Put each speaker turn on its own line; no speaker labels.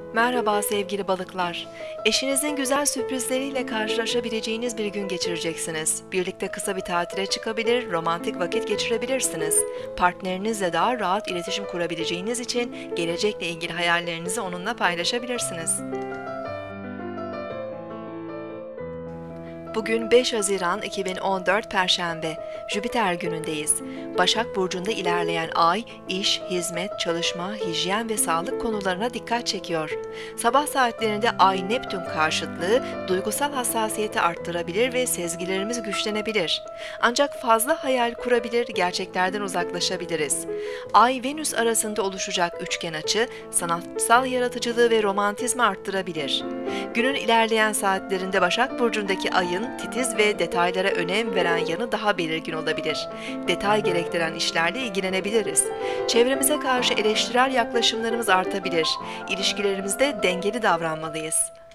Merhaba sevgili balıklar. Eşinizin güzel sürprizleriyle karşılaşabileceğiniz bir gün geçireceksiniz. Birlikte kısa bir tatile çıkabilir, romantik vakit geçirebilirsiniz. Partnerinizle daha rahat iletişim kurabileceğiniz için gelecekle ilgili hayallerinizi onunla paylaşabilirsiniz. Bugün 5 Haziran 2014 Perşembe, Jüpiter günündeyiz. Başak Burcu'nda ilerleyen ay, iş, hizmet, çalışma, hijyen ve sağlık konularına dikkat çekiyor. Sabah saatlerinde Ay-Neptün karşıtlığı duygusal hassasiyeti arttırabilir ve sezgilerimiz güçlenebilir. Ancak fazla hayal kurabilir, gerçeklerden uzaklaşabiliriz. Ay-Venüs arasında oluşacak üçgen açı, sanatsal yaratıcılığı ve romantizmi arttırabilir. Günün ilerleyen saatlerinde Başak Burcu'ndaki ayın titiz ve detaylara önem veren yanı daha belirgin olabilir. Detay gerektiren işlerle ilgilenebiliriz. Çevremize karşı eleştirel yaklaşımlarımız artabilir. İlişkilerimizde dengeli davranmalıyız.